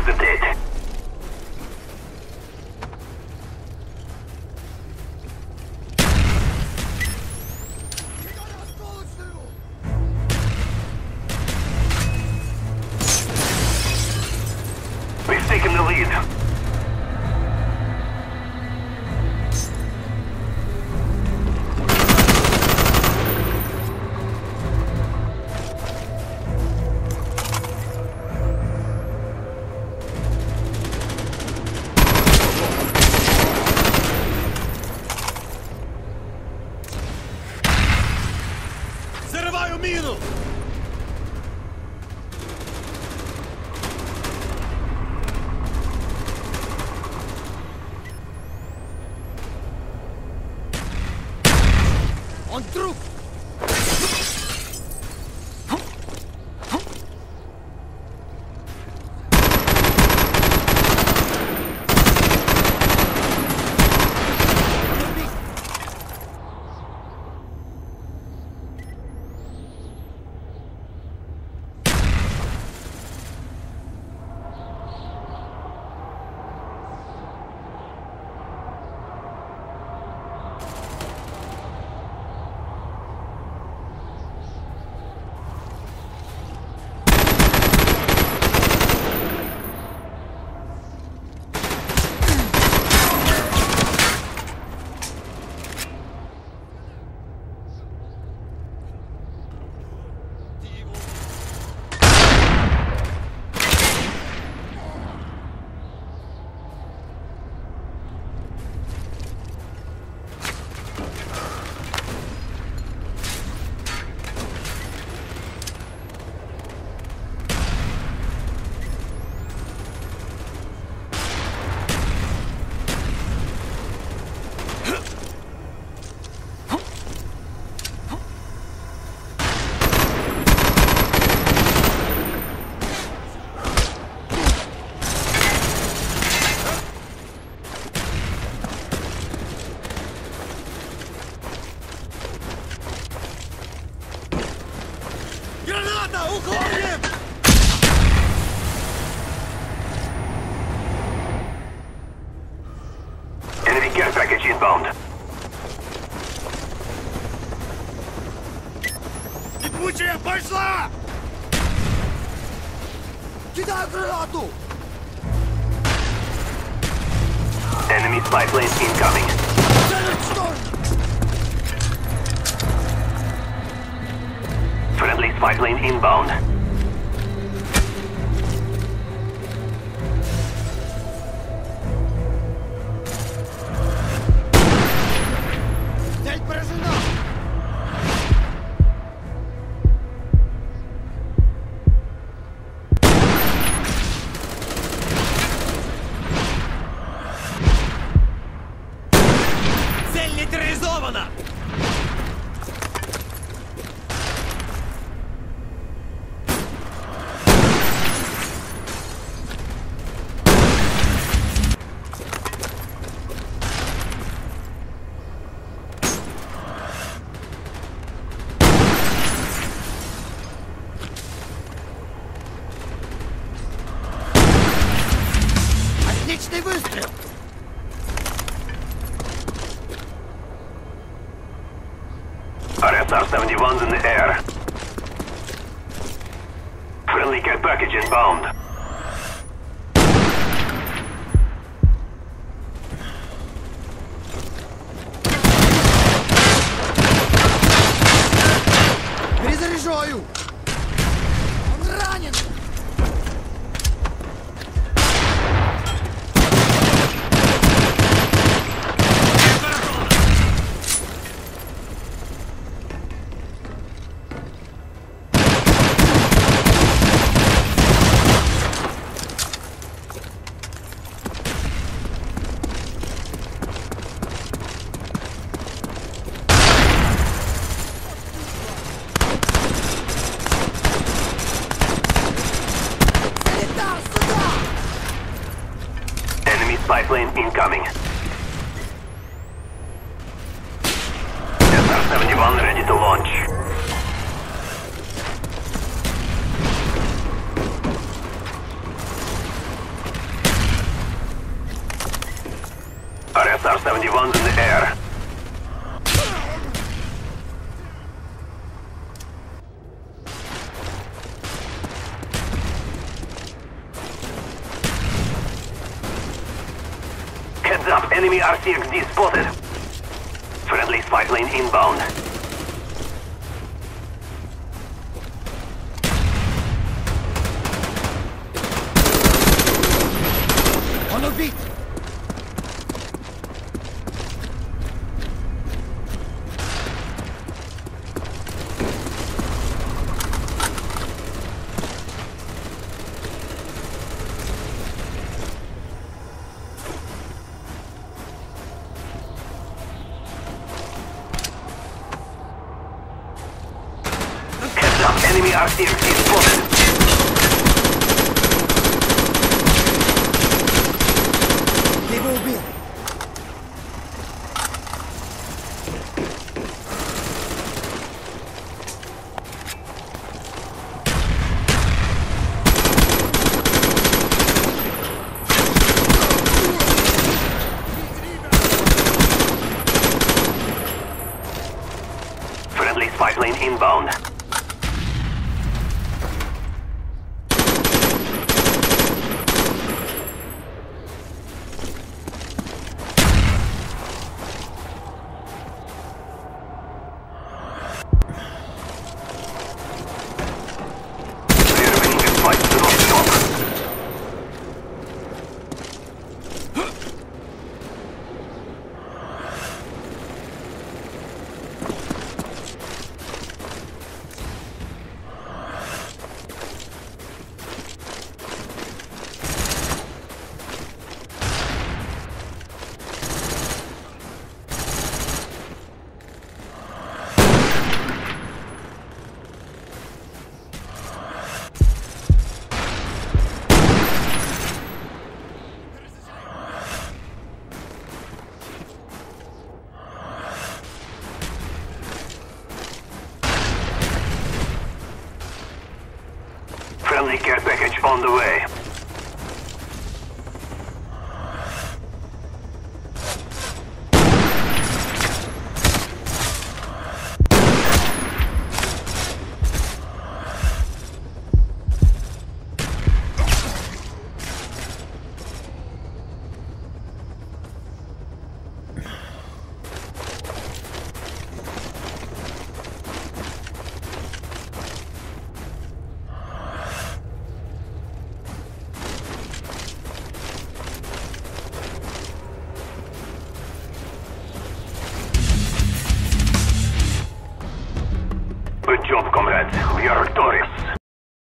the dead. We've taken the lead. Зарываю мину! Он труп! Граната! Уходим! Enemy care package inbound. Липучая пошла! Кидаю гранату! Enemy spy plane incoming. Friendly spy plane inbound. Цель поражена! Цель нейтрализована! Отличный выстрел! RSR-71's in the air. Friendly care package inbound. Перезаряжаю! Он ранен! Spy plane incoming. SR-71 ready to launch. SR-71s in the air. Heads up, enemy RCXD spotted. Friendly spy plane inbound. Он убит! Heads up, enemy RCXD spotted. Ты его убил! Friendly spy plane inbound. Clear winning flight to the stop. Friendly care package on the way. Good job, comrades. We are victorious.